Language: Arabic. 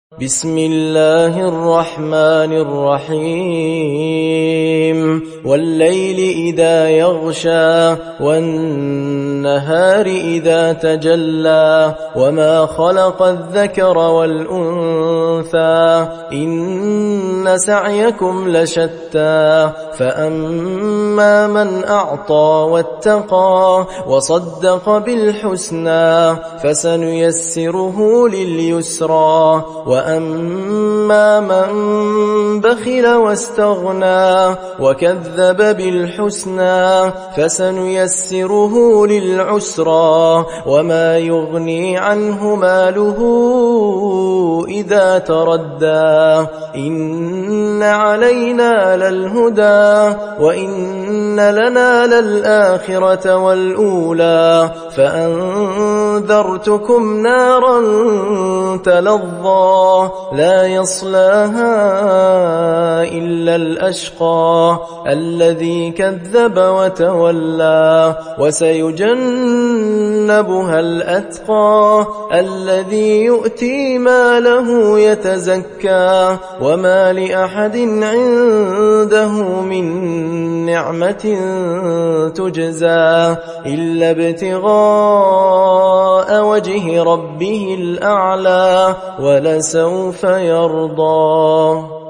بسم الله الرحمن الرحيم والليل إذا يغشى والنهار إذا تجلى وما خلق الذكر والأنثى إن سعيكم لشتى فأما من أعطى واتقى وصدق بالحسنى فسنيسره لليسرى وأما من بخل واستغنى وكذب بالحسنى فسنيسره للعسرى وما يغني عنه ماله إذا تردى إن علينا للهدى وإن لنا للآخرة والأولى فأنذرتكم نارا تلظى لا يصلاها إلا الأشقى الذي كذب وتولى وسيجنبها الأتقى الذي يؤتي ماله يتزكى وما لأحد عنده من نعمة تجزى إلا ابتغاء وجه ربه الأعلى ولسوف يرضى.